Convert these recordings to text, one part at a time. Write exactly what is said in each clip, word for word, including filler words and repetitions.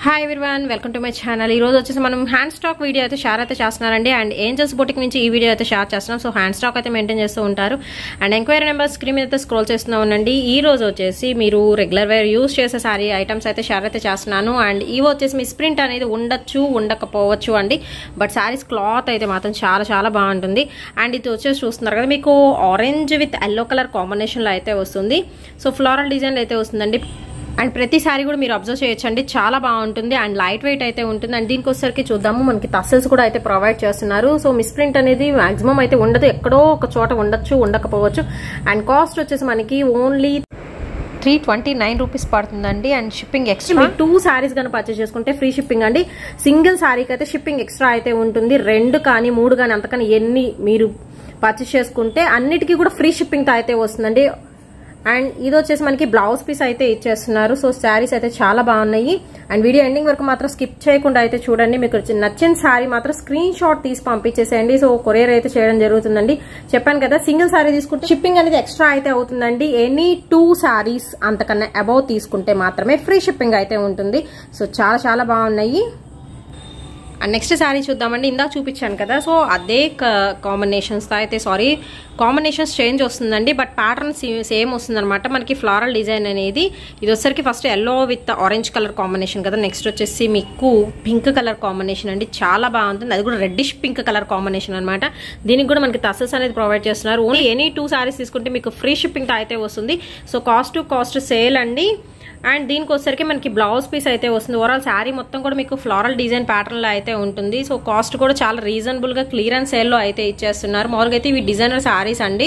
Hi everyone, welcome to my channel. ఈ రోజు వచ్చేసి మనం హ్యాండ్ స్టాక్ వీడియో అయితే షేర్ అయితే చేస్తున్నారండి. అండ్ ఏంజల్స్ బొటిక్ నుంచి ఈ వీడియో అయితే షేర్ చేస్తున్నాం. సో హ్యాండ్ స్టాక్ అయితే మెయింటైన్ చేస్తూ ఉంటారు. అండ్ ఎంక్వైరీ నెంబర్ స్క్రీన్ మీద అయితే స్క్రోల్ చేస్తూ ఉండండి. ఈ రోజు వచ్చేసి మీరు రెగ్యులర్ వేర్ యూస్ చేసే సారీ ఐటమ్స్ అయితే షేర్ అయితే చేస్తున్నాను. అండ్ ఇవి వచ్చేసి మీ ప్రింట్ అనేది ఉండొచ్చు ఉండకపోవచ్చు అండి, బట్ సారీస్ క్లాత్ అయితే మాత్రం చాలా చాలా బాగుంటుంది. అండ్ ఇది వచ్చేసి చూస్తున్నారు కదా, మీకు ఆరెంజ్ విత్ ఎల్లో కలర్ కాంబినేషన్లో అయితే వస్తుంది. సో ఫ్లోరల్ డిజైన్ అయితే వస్తుందండి. అండ్ ప్రతి సారీ కూడా మీరు అబ్జర్వ్ చేయొచ్చండి, చాలా బాగుంటుంది. అండ్ లైట్ వెయిట్ అయితే ఉంటుంది. అండ్ దీనికి వచ్చేసరికి చూద్దాము, మనకి టసల్స్ కూడా అయితే ప్రొవైడ్ చేస్తున్నారు. సో మిస్ప్రింట్ అనేది మాక్సిమం అయితే ఉండదు, ఎక్కడో ఒక చోట ఉండొచ్చు ఉండకపోవచ్చు. అండ్ కాస్ట్ వచ్చేసి మనకి only three twenty nine rupees పడుతుందండి. అండ్ షిప్పింగ్ ఎక్స్ట్రా, మీరు టూ శారీస్ కనుక పర్చేస్ చేసుకుంటే ఫ్రీ షిప్పింగ్ అండి. సింగిల్ శారీకి అయితే షిప్పింగ్ ఎక్స్ట్రా అయితే ఉంటుంది. రెండు కానీ మూడు కానీ అంతకని ఎన్ని మీరు పర్చేస్ చేసుకుంటే అన్నిటికీ కూడా ఫ్రీ షిప్పింగ్తో అయితే వస్తుందండి. అండ్ ఇది వచ్చేసి మనకి బ్లౌజ్ పీస్ అయితే ఇచ్చేస్తున్నారు. సో శారీస్ అయితే చాలా బాగున్నాయి. అండ్ వీడియో ఎండింగ్ వరకు మాత్రం స్కిప్ చేయకుండా అయితే చూడండి. మీకు నచ్చిన శారీ మాత్రం స్క్రీన్ షాట్ తీసి పంపించేసేయండి. సో కొరియర్ అయితే చేయడం జరుగుతుందండి. చెప్పాను కదా, సింగిల్ శారీ తీసుకుంటే షిప్పింగ్ అనేది ఎక్స్ట్రా అయితే అవుతుందండి. ఎనీ టూ శారీస్ అంతకన్నా అబౌవ్ తీసుకుంటే మాత్రమే ఫ్రీ షిప్పింగ్ అయితే ఉంటుంది. సో చాలా చాలా బాగున్నాయి. అండ్ నెక్స్ట్ శారీ చూద్దామండి. ఇందాక చూపించాను కదా, సో అదే కాంబినేషన్స్తో అయితే సారీ కాంబినేషన్స్ చేంజ్ వస్తుందండి, బట్ ప్యాటర్న్ సేమ్ వస్తుంది అనమాట. మనకి ఫ్లోరల్ డిజైన్ అనేది ఇది వచ్చేసరికి first yellow with orange colour combination కదా. నెక్స్ట్ వచ్చేసి మీకు పింక్ కలర్ కాంబినేషన్ అండి, చాలా బాగుంటుంది. అది కూడా రెడ్డిష్ పింక్ కలర్ కాంబినేషన్ అనమాట. దీనికి కూడా మనకి టసల్స్ అనేది ప్రొవైడ్ చేస్తున్నారు. ఓన్లీ ఎనీ టూ శారీస్ తీసుకుంటే మీకు ఫ్రీ షిప్పింగ్తో అయితే వస్తుంది. So cost to cost sale అండి. అండ్ దీనికి వచ్చేసరికి మనకి బ్లౌజ్ పీస్ అయితే వస్తుంది. ఓవరాల్ శారీ మొత్తం కూడా మీకు ఫ్లోరల్ డిజైన్ ప్యాటర్న్ లో అయితే ఉంటుంది. సో కాస్ట్ కూడా చాలా రీజనబుల్ గా క్లియరెన్స్ సేల్ లో అయితే ఇచ్చేస్తున్నారు. మామూలుగా అయితే ఇవి డిజైనర్ శారీస్ అండి.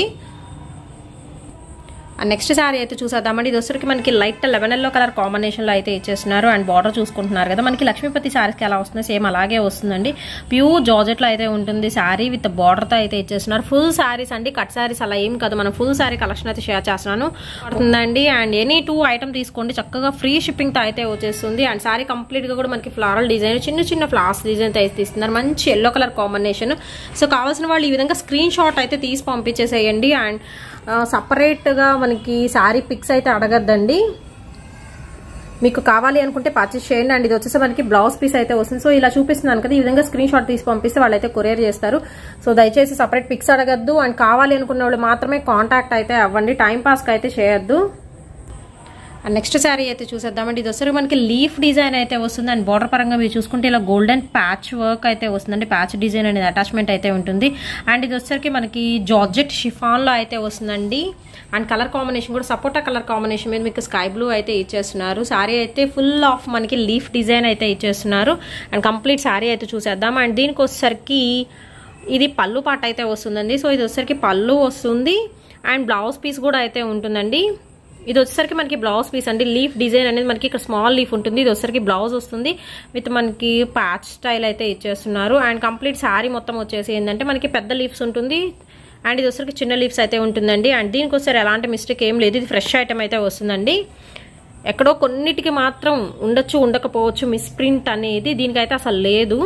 అండ్ నెక్స్ట్ శారీ అయితే చూసేద్దామండి. ఇది వచ్చరికి మనకి light lemon yellow colour combination లో అయితే ఇచ్చేస్తున్నారు. అండ్ బార్డర్ చూసుకుంటున్నారు కదా, మనకి లక్ష్మీపతి శారీస్కి ఎలా వస్తుంది సేమ్ అలాగే వస్తుందండి. ప్యూర్ జార్జెట్ లో అయితే ఉంటుంది శారీ, విత్ బార్డర్ తో అయితే ఇచ్చేస్తున్నారు. ఫుల్ శారీస్ అండి, కట్ శారీస్ అలా ఏం కాదు. మనం ఫుల్ శారీ కలెక్షన్ అయితే షేర్ చేస్తున్నాను పడుతుందండి. అండ్ ఎనీ టూ ఐటమ్ తీసుకోండి, చక్కగా ఫ్రీ షిప్పింగ్ తో అయితే వచ్చేస్తుంది. అండ్ శారీ కంప్లీట్ గా కూడా మనకి ఫ్లోరల్ డిజైన్, చిన్న చిన్న ఫ్లవర్స్ డిజైన్ అయితే ఇస్తున్నారు. మంచి ఎల్లో కలర్ కాంబినేషన్. సో కావాల్సిన వాళ్ళు ఈ విధంగా స్క్రీన్ షాట్ అయితే తీసి పంపించేసేయండి. అండ్ సపరేట్ గా మనకి శారీ పిక్స్ అయితే అడగద్దండి, మీకు కావాలి అనుకుంటే పర్చేస్ చేయండి. అండ్ ఇది వచ్చేసి మనకి బ్లౌజ్ పీస్ అయితే వస్తుంది. సో ఇలా చూపిస్తున్నాను కదా, ఈ విధంగా స్క్రీన్ షాట్ తీసి పంపిస్తే వాళ్ళైతే కొరియర్ చేస్తారు. సో దయచేసి సపరేట్ పిక్స్ అడగద్దు. అండ్ కావాలి అనుకున్న వాళ్ళు మాత్రమే కాంటాక్ట్ అయితే అవ్వండి, టైం పాస్కి అయితే చేయొద్దు. అండ్ నెక్స్ట్ శారీ అయితే చూసేద్దామండి. ఇది వచ్చేసరికి మనకి లీఫ్ డిజైన్ అయితే వస్తుంది. అండ్ బార్డర్ పరంగా మీరు చూసుకుంటే ఇలా గోల్డెన్ ప్యాచ్ వర్క్ అయితే వస్తుందండి. ప్యాచ్ డిజైన్ అనేది అటాచ్మెంట్ అయితే ఉంటుంది. అండ్ ఇది వచ్చేసరికి మనకి జార్జెట్ షిఫాన్ లో అయితే వస్తుందండి. అండ్ కలర్ కాంబినేషన్ కూడా సపోటా కలర్ కాంబినేషన్ మీద మీకు స్కై బ్లూ అయితే ఇచ్చేస్తున్నారు. శారీ అయితే ఫుల్ ఆఫ్ మనకి లీఫ్ డిజైన్ అయితే ఇచ్చేస్తున్నారు. అండ్ కంప్లీట్ శారీ అయితే చూసేద్దాం. అండ్ దీనికి వచ్చేసరికి ఇది పళ్ళు పాట అయితే వస్తుందండి. సో ఇది వచ్చేసరికి పళ్ళు వస్తుంది. అండ్ బ్లౌజ్ పీస్ కూడా అయితే ఉంటుందండి. ఇది వచ్చేసరికి మనకి బ్లౌజ్ పీస్ అండి. లీఫ్ డిజైన్ అనేది మనకి ఇక్కడ స్మాల్ లీఫ్ ఉంటుంది. ఇది వచ్చేసరికి బ్లౌజ్ వస్తుంది విత్ మనకి ప్యాచ్ స్టైల్ అయితే ఇచ్చేస్తున్నారు. అండ్ కంప్లీట్ శారీ మొత్తం వచ్చేసి ఏంటంటే మనకి పెద్ద లీవ్స్ ఉంటుంది. అండ్ ఇది వచ్చేసరికి చిన్న లీవ్స్ అయితే ఉంటుందండి. అండ్ దీనికి వచ్చేసరికి ఎలాంటి మిస్టేక్ ఏం లేదు, ఇది ఫ్రెష్ ఐటమ్ అయితే వస్తుందండి. ఎక్కడో కొన్నిటికి మాత్రం ఉండొచ్చు ఉండకపోవచ్చు మిస్ప్రింట్ అనేది, దీనికైతే అసలు లేదు.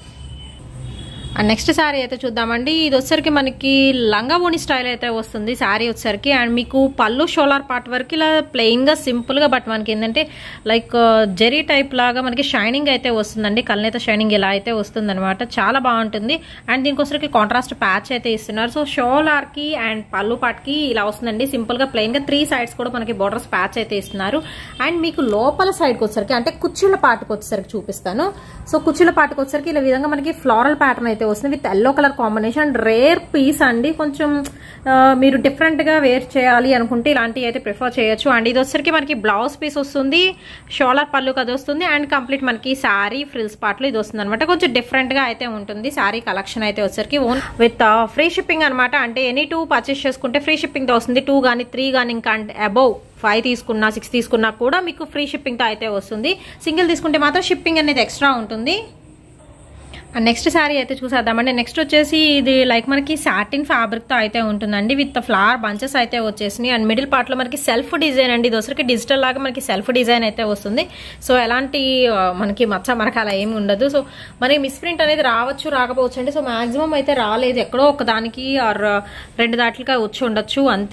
అండ్ నెక్స్ట్ శారీ అయితే చూద్దామండి. ఇది వచ్చేసరికి మనకి లంగా ఓణి స్టైల్ అయితే వస్తుంది శారీ వచ్చేసరికి. అండ్ మీకు పళ్ళు షోలార్ పార్ట్ వరకు ఇలా ప్లెయిన్ గా సింపుల్ గా, బట్ మనకి ఏంటంటే లైక్ జెరీ టైప్ లాగా మనకి షైనింగ్ అయితే వస్తుందండి. కళ్ళనైతే షైనింగ్ ఇలా అయితే వస్తుంది అనమాట, చాలా బాగుంటుంది. అండ్ దీనికోసరికి కాంట్రాస్ట్ ప్యాచ్ అయితే ఇస్తున్నారు. సో షోలార్ కి అండ్ పళ్ళు పార్ట్ కి ఇలా వస్తుందండి సింపుల్ గా ప్లెయిన్ గా. త్రీ సైడ్స్ కూడా మనకి బోర్డర్స్ ప్యాచ్ అయితే ఇస్తున్నారు. అండ్ మీకు లోపల సైడ్ కి వచ్చేసరికి అంటే కుచ్చుల పాటుకు వచ్చేసరికి చూపిస్తాను. సో కుచ్చుల పాటుకు వచ్చేసరికి ఇలా విధంగా మనకి ఫ్లోరల్ ప్యాటర్న్ అయితే వస్తుంది with yellow colour combination. Rare piece అండి, కొంచెం మీరు డిఫరెంట్ గా వేర్ చేయాలి అనుకుంటే ఇలాంటివి అయితే ప్రిఫర్ చేయొచ్చు. అండ్ ఇది వచ్చేసరికి మనకి బ్లౌజ్ పీస్ వస్తుంది, షోలర్ పళ్ళు అది వస్తుంది. అండ్ కంప్లీట్ మనకి శారీ ఫ్రిల్స్ పార్ట్ లో ఇది వస్తుంది అనమాట. కొంచెం డిఫరెంట్ గా అయితే ఉంటుంది శారీ కలెక్షన్ అయితే వచ్చేసరికి ఓన్ విత్ ఫ్రీ షిప్పింగ్ అనమాట. అంటే ఎనీ టూ పర్చేస్ చేసుకుంటే ఫ్రీ షిప్పింగ్ తో వస్తుంది. టూ కానీ త్రీ కానీ ఇంకా అబౌవ్ ఫైవ్ తీసుకున్నా సిక్స్ తీసుకున్నా కూడా మీకు ఫ్రీ షిప్పింగ్ తో అయితే వస్తుంది. సింగిల్ తీసుకుంటే మాత్రం షిప్పింగ్ అనేది ఎక్స్ట్రా ఉంటుంది. అండ్ నెక్స్ట్ శారీ అయితే చూసేద్దామండి. నెక్స్ట్ వచ్చేసి ఇది లైక్ మనకి సాటిన్ ఫ్యాబ్రిక్ తో అయితే ఉంటుందండి, విత్ ఫ్లవర్ బంచెస్ అయితే వచ్చేసినాయి. అండ్ మిడిల్ పార్ట్ లో మనకి సెల్ఫ్ డిజైన్ అండి. ఇది వచ్చరికి డిజిటల్ లాగా మనకి సెల్ఫ్ డిజైన్ అయితే వస్తుంది. సో ఎలాంటి మనకి మచ్చ మరక అలా ఏమి ఉండదు. సో మనకి మిస్ప్రింట్ అనేది రావచ్చు రాకపోవచ్చు అండి. సో మాక్సిమం అయితే రాలేదు, ఎక్కడో ఒక దానికి ఆర్ రెండు దాట్లుగా వచ్చి ఉండొచ్చు అంతే.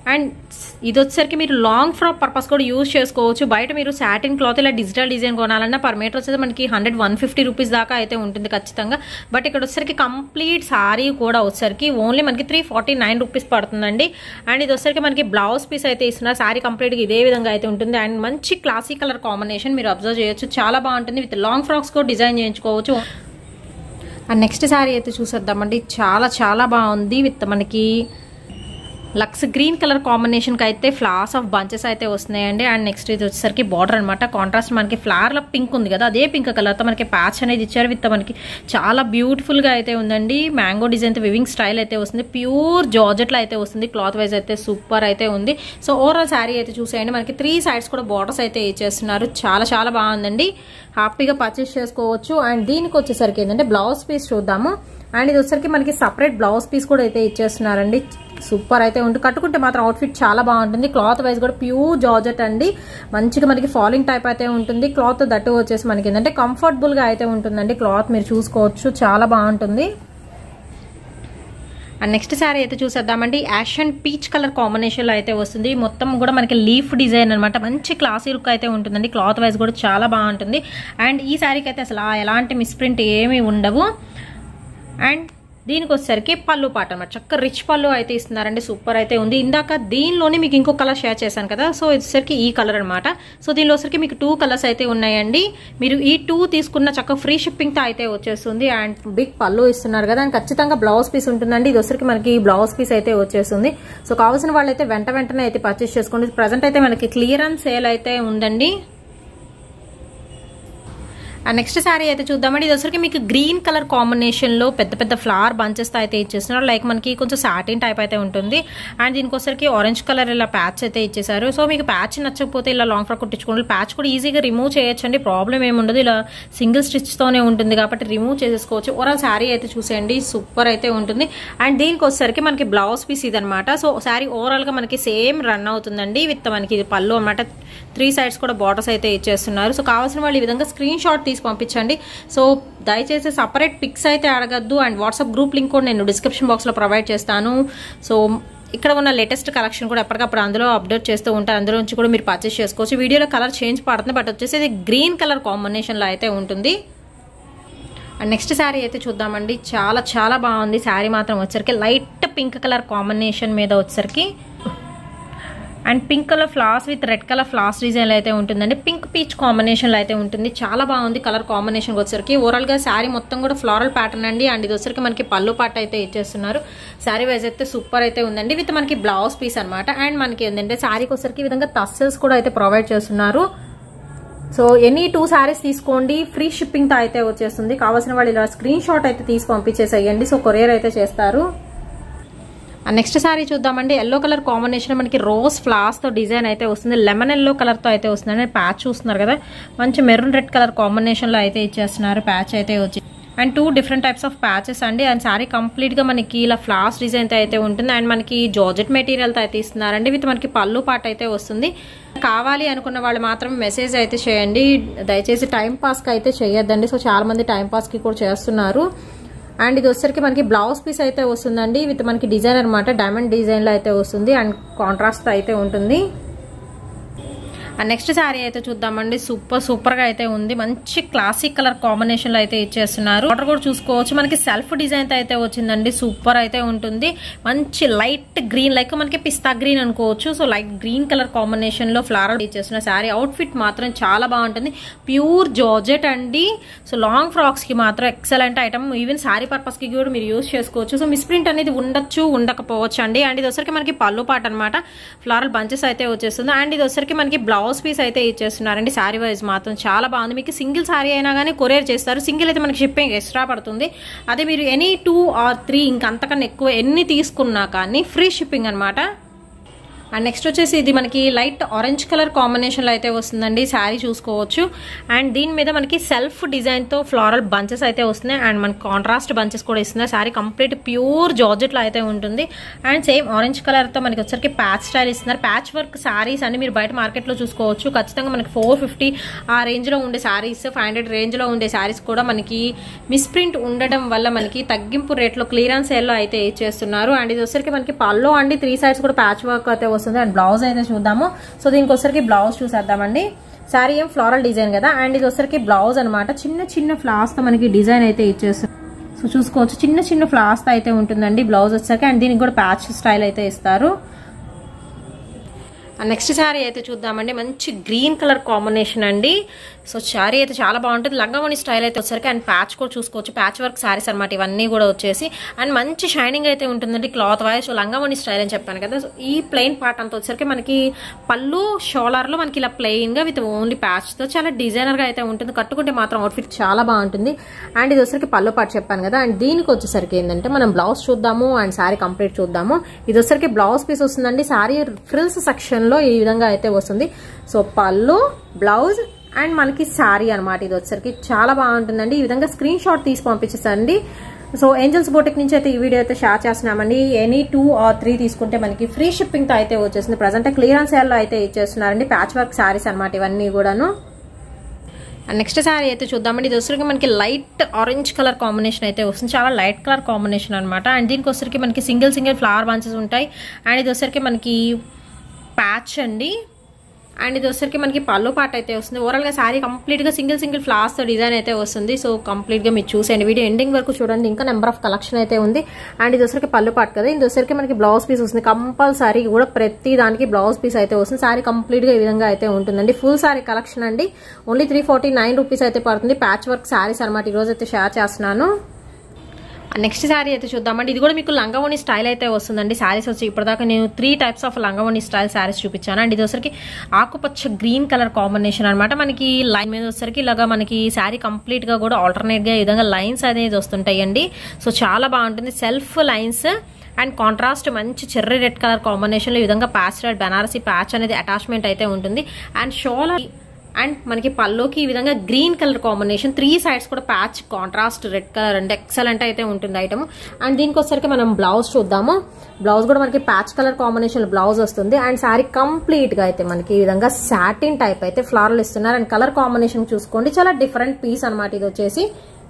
అండ్ ఇది వచ్చేసరికి మీరు లాంగ్ ఫ్రాక్ పర్పస్ కూడా యూజ్ చేసుకోవచ్చు. బయట మీరు సాటిన్ క్లాత్ ఇలా డిజిటల్ డిజైన్ కొనాలన్నా పర్ మీటర్ వచ్చేసి మనకి హండ్రెడ్ వన్ ఫిఫ్టీ రూపీస్ దాకా అయితే ఉంటుంది ఖచ్చితంగా. బట్ ఇక్కడ వచ్చేసరికి కంప్లీట్ సారీ కూడా వచ్చేసరికి ఓన్లీ మనకి త్రీ ఫార్టీ నైన్ రూపీస్ పడుతుందండి. అండ్ ఇది వచ్చేసరికి మనకి బ్లౌజ్ పీస్ అయితే ఇస్తున్నారు. సారీ కంప్లీట్గా ఇదే విధంగా అయితే ఉంటుంది. అండ్ మంచి క్లాసీ కలర్ కాంబినేషన్ మీరు అబ్జర్వ్ చేయొచ్చు, చాలా బాగుంటుంది. విత్ లాంగ్ ఫ్రాక్స్ కూడా డిజైన్ చేయించుకోవచ్చు. అండ్ నెక్స్ట్ సారీ అయితే చూసేద్దామండి. చాలా చాలా బాగుంది. విత్ మనకి లక్స్ గ్రీన్ కలర్ కాంబినేషన్కి అయితే ఫ్లవర్స్ ఆఫ్ బంచెస్ అయితే వస్తున్నాయండి. అండ్ నెక్స్ట్ ఇది వచ్చేసరికి బార్డర్ అనమాట. కాంట్రాస్ట్ మనకి ఫ్లవర్ల పింక్ ఉంది కదా, అదే పింక్ కలర్తో మనకి ప్యాచ్ అనేది ఇచ్చారు. విత్ మనకి చాలా బ్యూటిఫుల్గా అయితే ఉందండి. మ్యాంగో డిజైన్ వివింగ్ స్టైల్ అయితే వస్తుంది. ప్యూర్ జార్జెట్లో అయితే వస్తుంది. క్లాత్ వైజ్ అయితే సూపర్ అయితే ఉంది. సో ఓవరాల్ శారీ అయితే చూసేయండి. మనకి త్రీ సైడ్స్ కూడా బార్డర్స్ అయితే ఇచ్చేస్తున్నారు. చాలా చాలా బాగుందండి. హ్యాపీగా పర్చేస్ చేసుకోవచ్చు. అండ్ దీనికి వచ్చేసరికి ఏంటంటే బ్లౌజ్ పీస్ చూద్దాము. అండ్ ఇది వచ్చేసరికి మనకి సపరేట్ బ్లౌజ్ పీస్ కూడా అయితే ఇచ్చేస్తున్నారండి. సూపర్ అయితే ఉంటుంది. కట్టుకుంటే మాత్రం అవుట్ఫిట్ చాలా బాగుంటుంది. క్లాత్ వైజ్ కూడా ప్యూర్ జార్జెట్ అండి. మంచిగా మనకి ఫాలింగ్ టైప్ అయితే ఉంటుంది. క్లాత్ దట్టు వచ్చేసి మనకి ఏంటంటే కంఫర్టబుల్ గా అయితే ఉంటుందండి. క్లాత్ మీరు చూసుకోవచ్చు, చాలా బాగుంటుంది. అండ్ నెక్స్ట్ శారీ అయితే చూసేద్దామండి. Ash and peach colour combination లో అయితే వస్తుంది. మొత్తం కూడా మనకి లీఫ్ డిజైన్ అనమాట. మంచి క్లాసీ లుక్ అయితే ఉంటుందండి. క్లాత్ వైజ్ కూడా చాలా బాగుంటుంది. అండ్ ఈ శారీకి అయితే అసలు ఎలాంటి మిస్ప్రింట్ ఏమీ ఉండవు. అండ్ దీనికి వచ్చేసరికి పళ్ళు పాట అనమాట. చక్క రిచ్ పళ్ళు అయితే ఇస్తున్నారండి. సూపర్ అయితే ఉంది. ఇందాక దీనిలోనే మీకు ఇంకో కలర్ షేర్ చేశాను కదా, సో వచ్చేసరికి ఈ కలర్ అనమాట. సో దీనిలో వచ్చరికి మీకు టూ కలర్స్ అయితే ఉన్నాయండి. మీరు ఈ టూ తీసుకున్న చక్క ఫ్రీ షిప్పింగ్ తో అయితే వచ్చేస్తుంది. అండ్ బిగ్ పళ్ళు ఇస్తున్నారు కదా, అండ్ ఖచ్చితంగా బ్లౌజ్ పీస్ ఉంటుందండి. ఇది వచ్చరికి మనకి బ్లౌజ్ పీస్ అయితే వచ్చేస్తుంది. సో కావాల్సిన వాళ్ళు అయితే వెంట వెంటనే అయితే పర్చేస్ చేసుకోండి. ప్రజెంట్ అయితే మనకి క్లియరెన్స్ సేల్ అయితే ఉందండి. అండ్ నెక్స్ట్ శారీ అయితే చూద్దామండి. ఇది వచ్చరికి మీకు గ్రీన్ కలర్ కాంబినేషన్ లో పెద్ద పెద్ద ఫ్లవర్ బంచెస్ తో అయితే ఇచ్చేస్తున్నారు. లైక్ మనకి కొంచెం సాటిన్ టైప్ అయితే ఉంటుంది. అండ్ దీనికి వచ్చరికి ఆరెంజ్ కలర్ ఇలా ప్యాచ్ అయితే ఇచ్చేసారు. సో మీకు ప్యాచ్ నచ్చకపోతే ఇలా లాంగ్ ఫ్రాక్ కుట్టించుకోండి. ప్యాచ్ కూడా ఈజీగా రిమూవ్ చేయొచ్చండి, ప్రాబ్లం ఏమి ఉండదు. ఇలా సింగిల్ స్టిచ్ తోనే ఉంటుంది కాబట్టి రిమూవ్ చేసేసుకోవచ్చు. ఓవరాల్ శారీ అయితే చూసేయండి, సూపర్ అయితే ఉంటుంది. అండ్ దీనికి వచ్చరికి మనకి బ్లౌజ్ పీస్ ఇది అనమాట. సో శారీ ఓవరాల్ గా మనకి సేమ్ రన్ అవుతుందండి. విత్ మనకి ఇది పళ్ళు అనమాట. త్రీ సైడ్స్ కూడా బార్డర్స్ అయితే ఇచ్చేస్తున్నారు. సో కావాల్సిన వాళ్ళు ఈ విధంగా స్క్రీన్ షాట్ తీసి పంపించండి. సో దయచేసి సపరేట్ పిక్స్ అయితే అడగద్దు. అండ్ వాట్సాప్ గ్రూప్ లింక్ కూడా నేను డిస్క్రిప్షన్ బాక్స్ లో ప్రొవైడ్ చేస్తాను. సో ఇక్కడ ఉన్న లేటెస్ట్ కలెక్షన్ కూడా ఎప్పటికప్పుడు అందులో అప్డేట్ చేస్తూ ఉంటారు. అందులో నుంచి కూడా మీరు పర్చేస్ చేసుకోవచ్చు. వీడియోలో కలర్ చేంజ్ పడుతుంది, బట్ వచ్చేసి ఇది గ్రీన్ కలర్ కాంబినేషన్ లో అయితే ఉంటుంది. అండ్ నెక్స్ట్ శారీ అయితే చూద్దామండి. చాలా చాలా బాగుంది. శారీ మాత్రం వచ్చరికి లైట్ పింక్ కలర్ కాంబినేషన్ మీద వచ్చరికి and pink colour flowers with red colour flowers design అయితే ఉంటుందండి. పింక్ పీచ్ కాంబినేషన్ లో అయితే ఉంటుంది. చాలా బాగుంది కలర్ కాంబినేషన్ వచ్చరికి. ఓవరాల్ గా శారీ మొత్తం కూడా ఫ్లోరల్ ప్యాటర్న్ అండి. అండ్ ఇది వచ్చరికి మనకి పళ్ళు పాట అయితే ఇచ్చేస్తున్నారు. శారీ వైజ్ అయితే సూపర్ అయితే ఉందండి. విత్ మనకి బ్లౌజ్ పీస్ అనమాట. అండ్ మనకి ఏంటంటే శారీకి వచ్చరికి ఈ విధంగా టస్సెల్స్ కూడా అయితే ప్రొవైడ్ చేస్తున్నారు. సో ఎనీ టూ శారీస్ తీసుకోండి, ఫ్రీ షిప్పింగ్ తో అయితే వచ్చేస్తుంది. కావాల్సిన వాళ్ళు ఇలా స్క్రీన్ షాట్ అయితే తీసి పంపించేసేయండి. సో కొరియర్ అయితే చేస్తారు. నెక్స్ట్ శారీ చూద్దామండి. ఎల్లో కలర్ కాంబినేషన్ మనకి రోజ్ ఫ్లవర్స్ తో డిజైన్ అయితే వస్తుంది. లెమన్ ఎల్లో కలర్ తో అయితే వస్తుంది. ప్యాచ్ చూస్తున్నారు కదా, మంచి మెరూన్ రెడ్ కలర్ కాంబినేషన్ లో అయితే ఇచ్చేస్తున్నారు. ప్యాచ్ అయితే వచ్చి and two different types of patches అండి. అండ్ శారీ కంప్లీట్ గా మనకి ఇలా ఫ్లవర్స్ డిజైన్ తో అయితే ఉంటుంది. అండ్ మనకి జార్జెట్ మెటీరియల్ తో అయితే ఇస్తున్నారండి. విత్ మనకి పళ్ళు పాట అయితే వస్తుంది. కావాలి అనుకున్న వాళ్ళు మాత్రం మెసేజ్ అయితే చేయండి. దయచేసి టైం పాస్ కి అయితే చేయొద్దండి. సో చాలా మంది టైం పాస్ కి కూడా చేస్తున్నారు. అండ్ ఇది వచ్చరికి మనకి బ్లౌజ్ పీస్ అయితే వస్తుందండి. విత్ మనకి డిజైన్ అనమాట. డైమండ్ డిజైన్ లో అయితే వస్తుంది. అండ్ కాంట్రాస్ట్ అయితే ఉంటుంది. అండ్ నెక్స్ట్ శారీ అయితే చూద్దామండి. సూపర్ సూపర్ గా అయితే ఉంది. మంచి క్లాసిక్ కలర్ కాంబినేషన్ లో అయితే ఇచ్చేస్తున్నారు. ఆర్డర్ కూడా చూసుకోవచ్చు. మనకి సెల్ఫ్ డిజైన్ తో అయితే వచ్చిందండి. సూపర్ అయితే ఉంటుంది. మంచి లైట్ గ్రీన్, లైక్ మనకి పిస్తా గ్రీన్ అనుకోవచ్చు. So light green colour combination లో ఫ్లవర్ ఇచ్చేస్తున్న శారీ. అవుట్ ఫిట్ మాత్రం చాలా బాగుంటుంది. ప్యూర్ జార్జెట్ అండి. సో లాంగ్ ఫ్రాక్స్ కి మాత్రం excellent item. Even sari purpose కి కూడా మీరు యూజ్ చేసుకోవచ్చు. సో మిస్ప్రింట్ అనేది ఉండొచ్చు, ఉండకపోవచ్చు అండి. అండ్ ఇది వచ్చరికి మనకి పళ్ళు పాట అనమాట. ఫ్లవరల్ బంచెస్ అయితే వచ్చేస్తుంది. అండ్ ఇది వచ్చరికి మనకి బ్లౌజ్ పీస్ అయితే ఇచ్చేస్తున్నారండి. శారీ వైజ్ మాత్రం చాలా బాగుంది. మీకు సింగిల్ శారీ అయినా కానీ కొరియర్ చేస్తారు. సింగిల్ అయితే మనకి షిప్పింగ్ ఎక్స్ట్రా పడుతుంది. అదే మీరు ఎనీ టూ ఆర్ త్రీ ఇంకంతకన్నా ఎక్కువ ఎన్ని తీసుకున్నా కానీ ఫ్రీ షిప్పింగ్ అనమాట. అండ్ నెక్స్ట్ వచ్చేసి ఇది మనకి లైట్ ఆరెంజ్ కలర్ కాంబినేషన్లో అయితే వస్తుందండి. శారీ చూసుకోవచ్చు. అండ్ దీని మీద మనకి సెల్ఫ్ డిజైన్తో ఫ్లోరల్ బంచెస్ అయితే వస్తున్నాయి. అండ్ మనకి కాంట్రాస్ట్ బంచెస్ కూడా ఇస్తున్నాయి. శారీ కంప్లీట్ ప్యూర్ జార్జెట్లో అయితే ఉంటుంది. అండ్ సేమ్ ఆరెంజ్ కలర్తో మనకి వచ్చరికి ప్యాచ్ స్టైల్ ఇస్తున్నారు. ప్యాచ్ వర్క్ శారీస్ అన్ని మీరు బయట మార్కెట్లో చూసుకోవచ్చు. ఖచ్చితంగా మనకి ఫోర్ ఫిఫ్టీ ఆ రేంజ్లో ఉండే శారీస్, ఫైవ్ హండ్రెడ్ రేంజ్లో ఉండే శారీస్ కూడా మనకి మిస్ప్రింట్ ఉండడం వల్ల మనకి తగ్గింపు రేట్లో క్లియరెన్స్ సేల్లో అయితే ఇచ్చేస్తున్నారు. అండ్ ఇది వచ్చరికి మనకి పల్లో అండి త్రీ సైడ్స్ కూడా ప్యాచ్ వర్క్ అయితే వస్తుంది. అండ్ బ్లౌజ్ అయితే చూద్దాము. సో దీనికి వచ్చరికి బ్లౌజ్ చూసేద్దామండి. శారీ ఏం ఫ్లోరల్ డిజైన్ కదా. అండ్ ఇది వచ్చరికి బ్లౌజ్ అనమాట. చిన్న చిన్న ఫ్లాస్ తో మనకి డిజైన్ అయితే ఇచ్చేస్తారు. సో చూసుకోవచ్చు చిన్న చిన్న ఫ్లాస్ తో అయితే ఉంటుందండి బ్లౌజ్ వచ్చరికి. అండ్ దీనికి కూడా ప్యాచ్ స్టైల్ అయితే ఇస్తారు. నెక్స్ట్ శారీ అయితే చూద్దామండి. మంచి గ్రీన్ కలర్ కాంబినేషన్ అండి. సో శారీ అయితే చాలా బాగుంటుంది. లంగావణి స్టైల్ అయితే వచ్చరికి. అండ్ ప్యాచ్ కూడా చూసుకోవచ్చు. ప్యాచ్ వర్క్ శారీస్ అనమాట ఇవన్నీ కూడా వచ్చేసి. అండ్ మంచి షైనింగ్ అయితే ఉంటుందండి cloth wise. So langa voni style అని చెప్పాను కదా. సో ఈ ప్లెయిన్ పార్ట్ అంతా వచ్చరికి మనకి పళ్ళు షోలర్లో మనకి ఇలా ప్లెయిన్ గా విత్ ఓన్లీ ప్యాచ్ తో చాలా డిజైనర్ గా అయితే ఉంటుంది. కట్టుకుంటే మాత్రం అవుట్ఫిట్ చాలా బాగుంటుంది. అండ్ ఇది వచ్చరికి పళ్ళు పార్ట్ చెప్పాను కదా. అండ్ దీనికి వచ్చేసరికి ఏంటంటే మనం బ్లౌజ్ చూద్దాము అండ్ శారీ కంప్లీట్ చూద్దాము. ఇది వచ్చరికి బ్లౌజ్ పీస్ వస్తుందండి. శారీ ఫ్రిల్స్ సెక్షన్ లో ఈ విధంగా అయితే వస్తుంది. సో పళ్ళు, బ్లౌజ్ అండ్ మనకి శారీ అనమాట. ఇది వచ్చరికి చాలా బాగుంటుందండి. ఈ విధంగా స్క్రీన్ షాట్ తీసి పంపించేసండి. సో ఏంజల్స్ బోటిక్ నుంచి అయితే ఈ వీడియో అయితే షేర్ చేస్తున్నామండి. ఎనీ టూ ఆర్ త్రీ తీసుకుంటే మనకి ఫ్రీ షిప్పింగ్ తో అయితే వచ్చేసింది. ప్రజెంట్ క్లియరెన్స్ సేల్ లో అయితే ఇచ్చేస్తున్నారండి. ప్యాచ్ వర్క్ శారీస్ అనమాట ఇవన్నీ కూడాను. నెక్స్ట్ శారీ అయితే చూద్దామండి. ఇది వచ్చరికి మనకి లైట్ ఆరెంజ్ కలర్ కాంబినేషన్ అయితే వస్తుంది. చాలా లైట్ కలర్ కాంబినేషన్ అనమాట. అండ్ దీనికి వచ్చరికి మనకి సింగిల్ సింగిల్ ఫ్లవర్ బంచెస్ ఉంటాయి. అండ్ ఇది వచ్చరికి మనకి ప్యాచ్ అండి. అండ్ ఇది వచ్చరికి మనకి పళ్ళు పాట అయితే వస్తుంది. ఓవరాల్ గా శారీ కంప్లీట్ గా సింగిల్ సింగిల్ ఫ్లవర్స్ తో డిజైన్ అయితే వస్తుంది. సో కంప్లీట్ గా మీరు చూసేయండి. వీడియో ఎండింగ్ వరకు చూడండి. ఇంకా నెంబర్ ఆఫ్ కలెక్షన్ అయితే ఉంది. అండ్ ఇది వచ్చరికి పళ్ళు పాట కదా. ఇది వచ్చరికి మనకి బ్లౌజ్ పీస్ వస్తుంది. కంపల్సరీ కూడా ప్రతి దానికి బ్లౌజ్ పీస్ అయితే వస్తుంది. శారీ కంప్లీట్ గా ఈ విధంగా అయితే ఉంటుందండి. ఫుల్ శారీ కలెక్షన్ అండి. Only three forty nine rupees అయితే పడుతుంది. ప్యాచ్ వర్క్ శారీస్ అనమాట ఈ రోజు అయితే షేర్ చేస్తున్నాను. నెక్స్ట్ శారీ అయితే చూద్దామండి. ఇది కూడా మీకు లంగావణి స్టైల్ అయితే వస్తుందండి. శారీస్ వచ్చి ఇప్పటిదాకా నేను three types of langa voni style saris చూపించాను. అండ్ ఇది వచ్చరికి ఆకుపచ్చ గ్రీన్ కలర్ కాంబినేషన్ అనమాట. మనకి లైన్ మీద వచ్చరికి ఇలాగా మనకి శారీ కంప్లీట్ గా కూడా ఆల్టర్నేట్ గా ఈ విధంగా లైన్స్ అనేది వస్తుంటాయండి. సో చాలా బాగుంటుంది. సెల్ఫ్ లైన్స్ అండ్ కాంట్రాస్ట్ మంచి చెర్రీ రెడ్ కలర్ కాంబినేషన్ లో ఈ విధంగా ప్యాచ్ రెడ్ బనారసి ప్యాచ్ అనేది అటాచ్మెంట్ అయితే ఉంటుంది. అండ్ షోల్ అండ్ మనకి పల్లోకి ఈ విధంగా green colour combination, three sides కూడా ప్యాచ్ కాంట్రాస్ట్ రెడ్ కలర్ అంటే ఎక్సలెంట్ అయితే ఉంటుంది ఐటమ్. అండ్ దీనికి వచ్చరికి మనం బ్లౌజ్ చూద్దాము. బ్లౌజ్ కూడా మనకి ప్యాచ్ కలర్ కాంబినేషన్ బ్లౌజ్ వస్తుంది. అండ్ శారీ కంప్లీట్ గా అయితే మనకి ఈ విధంగా సాటిన్ టైప్ అయితే ఫ్లవర్ ఇస్తున్నారు. అండ్ కలర్ కాంబినేషన్ చూసుకోండి, చాలా డిఫరెంట్ పీస్ అనమాట ఇది వచ్చేసి.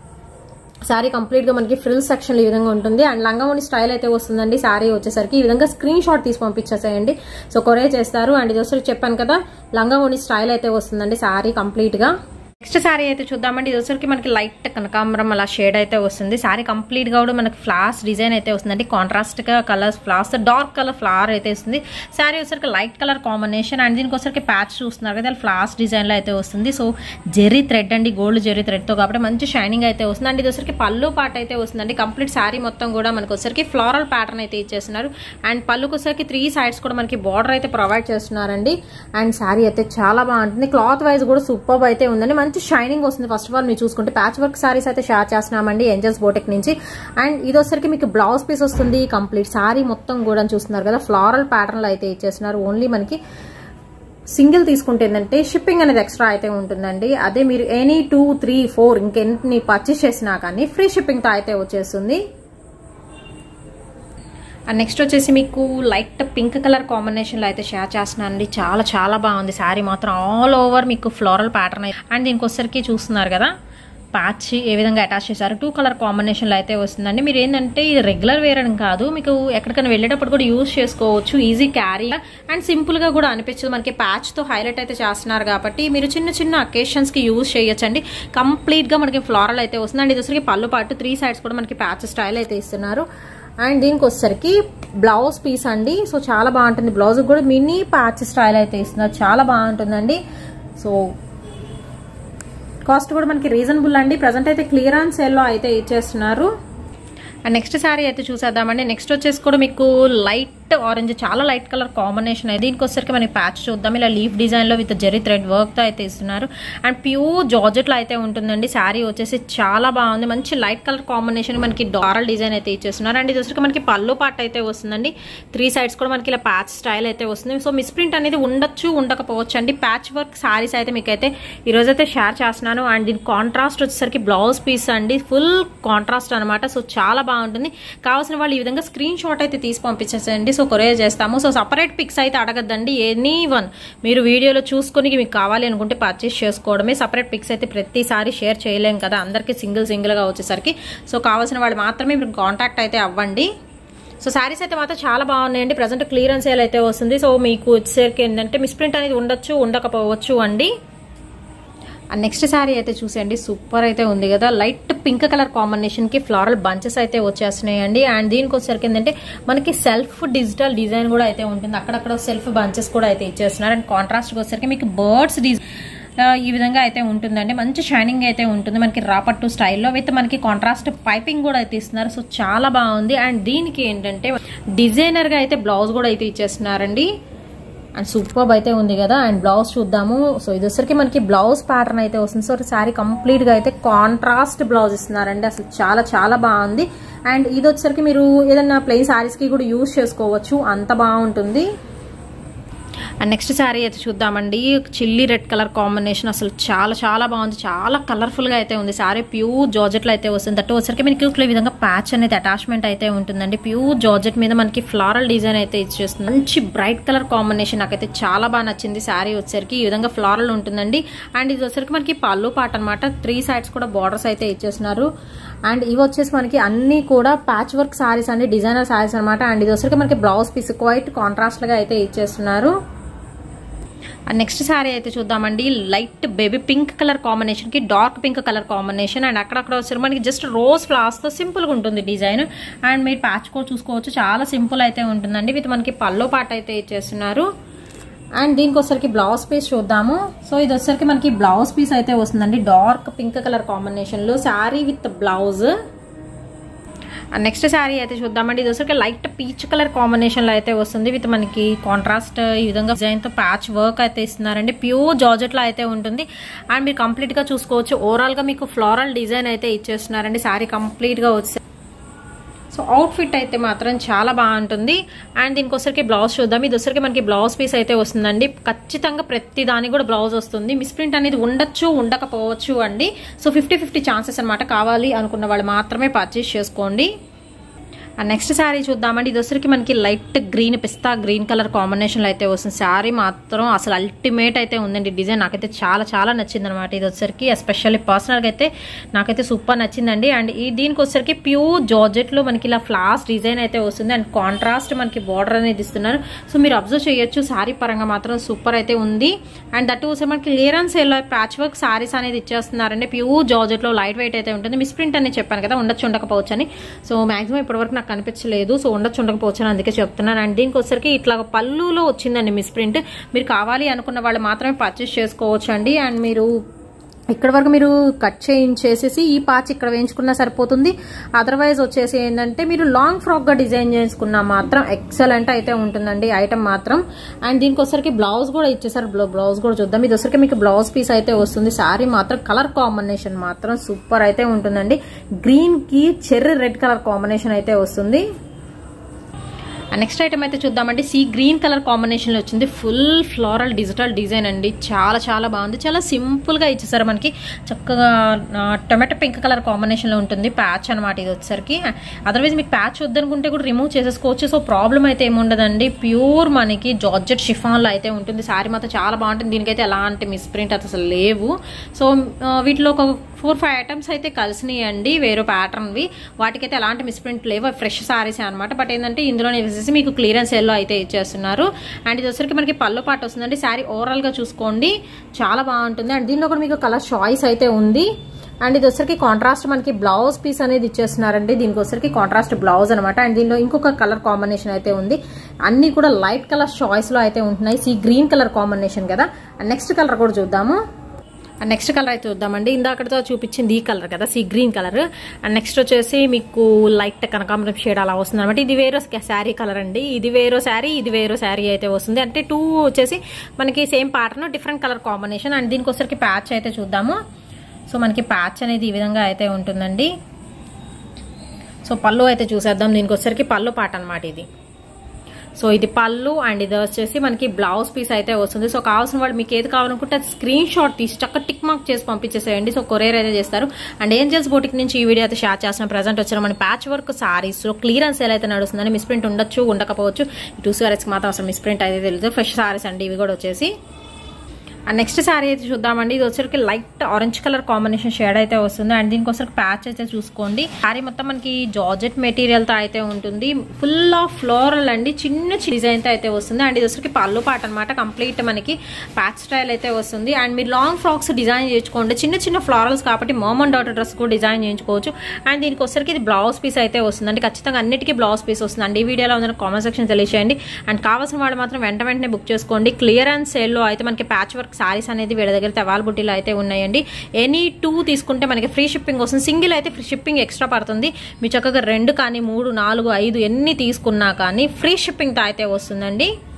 శారీ కంప్లీట్ గా మనకి ఫ్రిల్ సెక్షన్ ఈ విధంగా ఉంటుంది. అండ్ లంగావోని స్టైల్ అయితే వస్తుందండి. శారీ వచ్చేసరికి ఈ విధంగా స్క్రీన్ షాట్ తీసి పంపించేసేయండి. సో కొరియర్ చేస్తారు. అండ్ ఇది వచ్చి చెప్పాను కదా లంగావోని స్టైల్ అయితే వస్తుందండి శారీ కంప్లీట్ గా. నెక్స్ట్ శారీ అయితే చూద్దామండి. ఇది వచ్చరికి మనకి లైట్ కనకాంబరం అలా షేడ్ అయితే వస్తుంది. శారీ కంప్లీట్ గా కూడా మనకి ఫ్లవర్స్ డిజైన్ అయితే వస్తుందండి. కాంట్రాస్ట్ గా colours flowers dark colour flower అయితే వస్తుంది. శారీ వచ్చరికి లైట్ కలర్ కాంబినేషన్. అండ్ దీనికి వచ్చరికి ప్యాచ్ చూస్తున్నారు కదా ఫ్లవర్స్ డిజైన్ లో అయితే వస్తుంది. సో జెర్రీ థ్రెడ్ అండి, గోల్డ్ జెర్రీ థ్రెడ్ తో కాబట్టి మంచి షైనింగ్ అయితే వస్తుంది. అండ్ ఇది వచ్చరికి పళ్ళు పాట అయితే వస్తుందండి. కంప్లీట్ శారీ మొత్తం కూడా మనకి వచ్చరికి ఫ్లోరల్ ప్యాటర్న్ అయితే ఇచ్చేస్తున్నారు. అండ్ పళ్ళుకి వచ్చరికి త్రీ సైడ్స్ కూడా మనకి బార్డర్ అయితే ప్రొవైడ్ చేస్తున్నారండి. అండ్ శారీ అయితే చాలా బాగుంటుంది. క్లాత్ వైజ్ కూడా సూపర్ అయితే ఉందండి. మంచి షైనింగ్ వస్తుంది. ఫస్ట్ ఆఫ్ ఆల్ మీరు చూసుకుంటే ప్యాచ్ వర్క్ సారీస్ అయితే షేర్ చేస్తున్నామండి ఏంజల్స్ బోటిక్ నుంచి. అండ్ ఇది వచ్చరికి మీకు బ్లౌజ్ పీస్ వస్తుంది. కంప్లీట్ సారీ మొత్తం కూడా చూస్తున్నారు కదా ఫ్లోరల్ ప్యాటర్న్ లో అయితే ఇచ్చేస్తున్నారు. ఓన్లీ మనకి సింగిల్ తీసుకుంటే ఏంటంటే షిప్పింగ్ అనేది ఎక్స్ట్రా అయితే ఉంటుందండి. అదే మీరు ఎనీ టూ త్రీ ఫోర్ ఇంకెన్ని పర్చేస్ చేసినా కానీ ఫ్రీ షిప్పింగ్ తో అయితే వచ్చేస్తుంది. అండ్ నెక్స్ట్ వచ్చేసి మీకు లైట్ పింక్ కలర్ కాంబినేషన్లో అయితే షేర్ చేస్తున్నాను అండి. చాలా చాలా బాగుంది శారీ మాత్రం. ఆల్ ఓవర్ మీకు ఫ్లోరల్ ప్యాటర్న్. అండ్ దీనికి వచ్చరికి చూస్తున్నారు కదా ప్యాచ్ ఏ విధంగా అటాచ్ చేశారు. టూ కలర్ కాంబినేషన్లో అయితే వస్తుందండి. మీరు ఏంటంటే ఇది రెగ్యులర్ వేర్ అని కాదు, మీకు ఎక్కడికైనా వెళ్ళేటప్పుడు కూడా యూజ్ చేసుకోవచ్చు. ఈజీ క్యారీ అండ్ సింపుల్గా కూడా అనిపించదు. మనకి ప్యాచ్తో హైలైట్ అయితే చేస్తున్నారు కాబట్టి మీరు చిన్న చిన్న అకేషన్స్కి యూజ్ చేయొచ్చండి. కంప్లీట్గా మనకి ఫ్లోరల్ అయితే వస్తుంది. అండ్ ఇది వచ్చరికి పళ్ళు పాటు త్రీ సైడ్స్ కూడా మనకి ప్యాచ్ స్టైల్ అయితే ఇస్తున్నారు. అండ్ దీనికి వచ్చేసరికి బ్లౌజ్ పీస్ అండి. సో చాలా బాగుంటుంది. బ్లౌజ్ కూడా మినీ ప్యాచ్ స్టైల్ అయితే ఇస్తున్నారు. చాలా బాగుంటుందండి. సో కాస్ట్ కూడా మనకి రీజనబుల్ అండి. ప్రజెంట్ అయితే క్లియరెన్స్ సేల్లో అయితే ఇచ్చేస్తున్నారు. అండ్ నెక్స్ట్ శారీ అయితే చూసేద్దామండి. నెక్స్ట్ వచ్చేసి కూడా మీకు లైట్ లైట్ ఆరెంజ్, చాలా లైట్ కలర్ కాంబినేషన్ అయితే. దీనికి వచ్చేసరికి మనకి ప్యాచ్ చూద్దాం. ఇలా లీఫ్ డిజైన్ లో విత్ జెరీ థ్రెడ్ వర్క్ తో అయితే ఇస్తున్నారు. అండ్ ప్యూర్ జార్జెట్ లో అయితే ఉంటుందండి. శారీ వచ్చేసి చాలా బాగుంది, మంచి లైట్ కలర్ కాంబినేషన్ మనకి డారల్ డిజైన్ అయితే ఇచ్చేస్తున్నారు. అండ్ ఇది వచ్చేసరికి మనకి పళ్ళు పార్ట్ అయితే వస్తుందండి. త్రీ సైడ్స్ కూడా మనకి ఇలా ప్యాచ్ స్టైల్ అయితే వస్తుంది. సో మిస్ప్రింట్ అనేది ఉండొచ్చు, ఉండకపోవచ్చు అండి. ప్యాచ్ వర్క్ శారీస్ అయితే మీకైతే ఈ రోజు అయితే షేర్ చేస్తున్నాను. అండ్ దీని కాంట్రాస్ట్ వచ్చేసరికి బ్లౌజ్ పీస్ అండి, ఫుల్ కాంట్రాస్ట్ అనమాట. సో చాలా బాగుంటుంది. కావాల్సిన వాళ్ళు ఈ విధంగా స్క్రీన్ షాట్ అయితే తీసి పంపించేసేయండి. సో కొరియర్ చేస్తాము. సో సపరేట్ పిక్స్ అయితే అడగద్దండి. ఎనీ వన్ మీరు వీడియోలో చూసుకొని మీకు కావాలి అనుకుంటే పర్చేస్ చేసుకోవడమే. సపరేట్ పిక్స్ అయితే ప్రతిసారి షేర్ చేయలేం కదా, అందరికీ సింగిల్ సింగిల్ గా వచ్చేసరికి. సో కావాల్సిన వాళ్ళు మాత్రమే మీరు కాంటాక్ట్ అయితే అవ్వండి. సో శారీస్ అయితే మాత్రం చాలా బాగున్నాయండి. ప్రజెంట్ క్లియరెన్స్ సేల్ అయితే వస్తుంది. సో మీకు వచ్చేసరికి ఏంటంటే మిస్ప్రింట్ అనేది ఉండొచ్చు, ఉండకపోవచ్చు అండి. అండ్ నెక్స్ట్ శారీ అయితే చూసేయండి, సూపర్ అయితే ఉంది కదా. లైట్ పింక్ కలర్ కాంబినేషన్ కి ఫ్లోరల్ బంచెస్ అయితే వచ్చేస్తున్నాయండి. అండ్ దీనికి వచ్చేసరికి ఏంటంటే మనకి సెల్ఫ్ డిజిటల్ డిజైన్ కూడా అయితే ఉంటుంది. అక్కడక్కడ సెల్ఫ్ బంచెస్ కూడా అయితే ఇచ్చేస్తున్నారు. అండ్ కాంట్రాస్ట్ వచ్చేసరికి మీకు బర్డ్స్ డిజైన్ ఈ విధంగా అయితే ఉంటుందండి. మంచి షైనింగ్ అయితే ఉంటుంది మనకి రాపట్టు స్టైల్లో విత్ మనకి కాంట్రాస్ట్ పైపింగ్ కూడా అయితే ఇస్తున్నారు. సో చాలా బాగుంది. అండ్ దీనికి ఏంటంటే డిజైనర్ గా అయితే బ్లౌజ్ కూడా అయితే ఇచ్చేస్తున్నారండి. అండ్ సూపర్ అయితే ఉంది కదా. అండ్ బ్లౌజ్ చూద్దాము. సో ఇది వచ్చరికి మనకి బ్లౌజ్ ప్యాటర్న్ అయితే వస్తుంది. సో శారీ కంప్లీట్ గా అయితే కాంట్రాస్ట్ బ్లౌజ్ ఇస్తున్నారండి. అసలు చాలా చాలా బాగుంది. అండ్ ఇది వచ్చరికి మీరు ఏదైనా ప్లెయిన్ శారీస్ కి కూడా యూజ్ చేసుకోవచ్చు, అంత బాగుంటుంది. అండ్ నెక్స్ట్ శారీ అయితే చూద్దామండి. చిల్లీ రెడ్ కలర్ కాంబినేషన్ అసలు చాలా చాలా బాగుంది, చాలా కలర్ఫుల్ గా అయితే ఉంది. శారీ ప్యూర్ జార్జెట్ లో అయితే వస్తుంది. దట్టు వచ్చరికి మనకి ఈ విధంగా ప్యాచ్ అనేది అటాచ్మెంట్ అయితే ఉంటుందండి. ప్యూర్ జార్జెట్ మీద మనకి ఫ్లారల్ డిజైన్ అయితే ఇచ్చేస్తుంది. మంచి బ్రైట్ కలర్ కాంబినేషన్, నాకైతే చాలా బాగా నచ్చింది. శారీ వచ్చరికి ఈ విధంగా ఫ్లారల్ ఉంటుందండి. అండ్ ఇది వచ్చరికి మనకి పళ్ళు పాట అనమాట. త్రీ సైడ్స్ కూడా బార్డర్స్ అయితే ఇచ్చేస్తున్నారు. అండ్ ఇవి వచ్చేసి మనకి అన్ని కూడా ప్యాచ్ వర్క్ శారీస్ అండి, డిజైనర్ శారీస్ అనమాట. అండ్ ఇది వచ్చరికి మనకి బ్లౌజ్ పీస్ క్వైట్ కాంట్రాస్ట్ గా అయితే ఇచ్చేస్తున్నారు. అండ్ నెక్స్ట్ శారీ అయితే చూద్దామండి. Light baby pink colour combination కి dark pink colour combination. And అక్కడక్కడ వచ్చి మనకి జస్ట్ రోజ్ ఫ్లవర్స్ తో సింపుల్ గా ఉంటుంది డిజైన్. అండ్ మీరు ప్యాచ్ కూడా చూసుకోవచ్చు, చాలా సింపుల్ అయితే ఉంటుందండి. విత్ మనకి పల్లో పాట అయితే ఇచ్చేస్తున్నారు. అండ్ దీనికి వచ్చరికి బ్లౌజ్ పీస్ చూద్దాము. సో ఇది వచ్చరికి మనకి బ్లౌజ్ పీస్ అయితే వస్తుందండి, డార్క్ పింక్ కలర్ కాంబినేషన్ లో sari with blouse. And next sari అయితే చూద్దామండి. ఇది వచ్చరికి లైట్ పీచ్ కలర్ కాంబినేషన్ లో అయితే వస్తుంది. విత్ మనకి కాంట్రాస్ట్ ఈ విధంగా డిజైన్ తో ప్యాచ్ వర్క్ అయితే ఇస్తున్నారండి. ప్యూర్ జార్జెట్ లో అయితే ఉంటుంది. అండ్ మీరు కంప్లీట్ గా చూసుకోవచ్చు, ఓవరాల్ గా మీకు ఫ్లోరల్ డిజైన్ అయితే ఇచ్చేస్తున్నారండి. శారీ కంప్లీట్ గా వచ్చి సో అవుట్ ఫిట్ అయితే మాత్రం చాలా బాగుంటుంది. అండ్ దీనికి వచ్చరికి బ్లౌజ్ చూద్దాం. ఇది వచ్చరికి మనకి బ్లౌజ్ పీస్ అయితే వస్తుందండి. ఖచ్చితంగా ప్రతి దానికి కూడా బ్లౌజ్ వస్తుంది. మిస్ప్రింట్ అనేది ఉండొచ్చు, ఉండకపోవచ్చు అండి. సో ఫిఫ్టీ ఫిఫ్టీ ఛాన్సెస్ అనమాట. కావాలి అనుకున్న వాళ్ళు మాత్రమే పర్చేస్ చేసుకోండి. అండ్ నెక్స్ట్ శారీ చూద్దామండి. ఇది వచ్చరికి మనకి లైట్ గ్రీన్, పిస్తా గ్రీన్ కలర్ కాంబినేషన్ లో అయితే వస్తుంది. శారీ మాత్రం అసలు అల్టిమేట్ అయితే ఉందండి. డిజైన్ నాకైతే చాలా చాలా నచ్చింది అనమాట. ఇది వచ్చరికి ఎస్పెషల్లీ పర్సనల్ గా అయితే నాకైతే సూపర్ నచ్చిందండి. అండ్ ఈ దీనికి వచ్చరికి ప్యూర్ జార్జెట్ లో మనకి ఇలా ఫ్లాస్ డిజైన్ అయితే వస్తుంది. అండ్ కాంట్రాస్ట్ మనకి బార్డర్ అనేది ఇస్తున్నారు. సో మీరు అబ్జర్వ్ చేయొచ్చు, శారీ పరంగా మాత్రం సూపర్ అయితే ఉంది. అండ్ దట్ వచ్చి మనకి clearance sale patch work saris అనేది ఇచ్చేస్తున్నారండి. ప్యూర్ జార్జెట్ లో లైట్ వెయిట్ అయితే ఉంటుంది. మిస్ప్రింట్ అనేది చెప్పాను కదా, ఉండొచ్చు ఉండకపోవచ్చు అని. సో మాక్సిమం ఇప్పటి వరకు నాకు కనిపించలేదు. సో ఉండొచ్చు ఉండకపోవచ్చు అందుకే చెప్తున్నాను. అండ్ దీనికి వచ్చరికి ఇట్లా పళ్ళులో వచ్చిందండి మిస్ ప్రింట్. మీరు కావాలి అనుకున్న వాళ్ళు మాత్రమే పర్చేస్ చేసుకోవచ్చు అండి. అండ్ మీరు ఇక్కడ వరకు మీరు కట్ చేయించేసేసి ఈ పాచ్ ఇక్కడ వేయించుకున్నా సరిపోతుంది. అదర్వైజ్ వచ్చేసి ఏంటంటే మీరు లాంగ్ ఫ్రాక్ గా డిజైన్ చేసుకున్నా మాత్రం ఎక్సలెంట్ అయితే ఉంటుందండి ఐటమ్ మాత్రం. అండ్ దీనికి వచ్చరికి బ్లౌజ్ కూడా ఇచ్చేసారు. బ్లౌజ్ కూడా చూద్దాం. ఇది వచ్చరికి మీకు బ్లౌజ్ పీస్ అయితే వస్తుంది. శారీ మాత్రం కలర్ కాంబినేషన్ మాత్రం సూపర్ అయితే ఉంటుందండి. గ్రీన్ కి చెర్రీ రెడ్ కలర్ కాంబినేషన్ అయితే వస్తుంది. నెక్స్ట్ ఐటమ్ అయితే చూద్దామండి. సీ గ్రీన్ కలర్ కాంబినేషన్ లో వచ్చింది. ఫుల్ ఫ్లోరల్ డిజిటల్ డిజైన్ అండి. చాలా చాలా బాగుంది. చాలా సింపుల్ గా ఇచ్చేసారు. మనకి చక్కగా టొమాటో పింక్ కలర్ కాంబినేషన్ లో ఉంటుంది ప్యాచ్ అనమాట. ఇది వచ్చేసరికి అదర్వైజ్ మీకు ప్యాచ్ వద్దనుకుంటే కూడా రిమూవ్ చేసేసుకోవచ్చు. సో ప్రాబ్లం అయితే ఏముండదండి. ప్యూర్ మనకి జార్జెట్ షిఫాన్ లో అయితే ఉంటుంది. శారీ మాత్రం చాలా బాగుంటుంది. దీనికైతే ఎలాంటి మిస్ ప్రింట్ అసలు లేవు. సో వీటిలో ఒక ఫోర్ ఫైవ్ ఐటమ్స్ అయితే కలిసినాయండి వేరే ప్యాటర్న్వి. వాటికైతే ఎలాంటి మిస్ప్రింట్ లేవు, ఫ్రెష్ సారీస్ అనమాట. బట్ ఏంటంటే ఇందులోనే వేసేసి మీకు క్లియరెన్స్ సేల్లో అయితే ఇచ్చేస్తున్నారు. అండ్ ఇది వచ్చరికి మనకి పళ్ళు పాటు వస్తుందండి. శారీ ఓవరాల్ గా చూసుకోండి, చాలా బాగుంటుంది. అండ్ దీనిలో కూడా మీకు కలర్ చాయిస్ అయితే ఉంది. అండ్ ఇది వచ్చరికి కాంట్రాస్ట్ మనకి బ్లౌజ్ పీస్ అనేది ఇచ్చేస్తున్నారండి. దీనికి వచ్చరికి కాంట్రాస్ట్ బ్లౌజ్ అనమాట. అండ్ దీనిలో ఇంకొక కలర్ కాంబినేషన్ అయితే ఉంది. అన్ని కూడా లైట్ కలర్ చాయిస్ లో అయితే ఉంటున్నాయి. సీ గ్రీన్ కలర్ కాంబినేషన్ కదా. అండ్ నెక్స్ట్ కలర్ కూడా చూద్దాము. నెక్స్ట్ కలర్ అయితే చూద్దామండి. ఇందాకటితో చూపించింది ఈ కలర్ కదా, sea green colour. And next వచ్చేసి మీకు లైట్ కనకాంబరం షేడ్ అలా వస్తుంది అనమాట. ఇది వేరే శారీ కలర్ అండి. ఇది వేరే శారీ, ఇది వేరే శారీ అయితే వస్తుంది. అంటే టూ వచ్చేసి మనకి same pattern different colour combination. And దీనికి వచ్చరికి ప్యాచ్ అయితే చూద్దాము. సో మనకి ప్యాచ్ అనేది ఈ విధంగా అయితే ఉంటుందండి. సో పళ్ళు అయితే చూసేద్దాం. దీనికి వచ్చరికి పళ్ళు పాట అనమాట ఇది. సో ఇది పళ్ళు అండ్ ఇది వచ్చేసి మనకి బ్లౌజ్ పీస్ అయితే వస్తుంది. సో కావాల్సిన వాళ్ళు మీకు ఏది కావాలనుకుంటే అది స్క్రీన్ షాట్ తీసి చక్క టిక్ మార్క్ చేసి పంపించేసేయండి. సో కొరియర్ అయితే చేస్తారు. అండ్ ఏంజల్స్ బోటిక్ నుంచి ఈ వీడియో అయితే షేర్ చేసిన ప్రజెంట్ వచ్చిన మన ప్యాచ్ వర్క్ సారీస్ లో క్లియరెన్స్ సేల్ అయితే నడుస్తుందని. మిస్ ప్రింట్ ఉండొచ్చు, ఉండకపోవచ్చు. ఈ టూ సారీస్ కి మాత్రం అసలు మిస్ ప్రింట్ అయితే తెలియదు. ఫ్రెష్ సారీస్ అండి ఇవి కూడా వచ్చేసి. అండ్ నెక్స్ట్ శారీ అయితే చూద్దామండి. ఇది వచ్చరికి light orange colour combination shade అయితే వస్తుంది. అండ్ దీనికి వచ్చరికి ప్యాచ్ అయితే చూసుకోండి. శారీ మొత్తం మనకి జార్జెట్ మెటీరియల్ తో అయితే ఉంటుంది. ఫుల్ ఆఫ్ ఫ్లోరల్ అండి, చిన్న డిజైన్ తో అయితే వస్తుంది. అండ్ ఇది వచ్చరికి పళ్ళు పాట అనమాట. కంప్లీట్ మనకి ప్యాచ్ స్టైల్ అయితే వస్తుంది. అండ్ మీరు లాంగ్ ఫ్రాక్స్ డిజైన్ చేయించుకోండి. చిన్న చిన్న ఫ్లోరల్స్ కాబట్టి మామ్ అండ్ డాటర్ డ్రెస్ కూడా డిజైన్ చేయించుకోవచ్చు. అండ్ దీనికి వచ్చరికి ఇది బ్లౌజ్ పీస్ అయితే వస్తుంది. అంటే ఖచ్చితంగా అన్నిటికీ బ్లౌజ్ పీస్ వస్తుంది అండి. ఈ వీడియోలో ఉందని కామెంట్ సెక్షన్ తెలియజేయండి. అండ్ కావాల్సిన వాళ్ళు మాత్రం వెంట వెంటనే బుక్ చేసుకోండి. క్లియర్ అండ్ సేల్ లో అయితే మనకి ప్యాచ్ వర్క్ సారీస్ అనేది వీళ్ళ దగ్గర అవైలబిలిటీలో అయితే ఉన్నాయండి. ఎనీ టూ తీసుకుంటే మనకి ఫ్రీ షిప్పింగ్ వస్తుంది. సింగిల్ అయితే ఫ్రీ షిప్పింగ్ ఎక్స్ట్రా పడుతుంది. మీ చక్కగా రెండు కానీ మూడు నాలుగు ఐదు ఎన్ని తీసుకున్నా కానీ ఫ్రీ షిప్పింగ్తో అయితే వస్తుందండి.